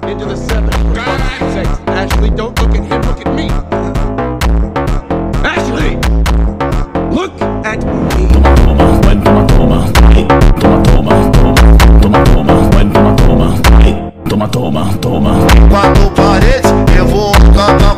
into the 7. For fuck's sakes. Ashley, don't look at him, look at me. Ashley! Look at me. Quatro paredes, eu vou acabar.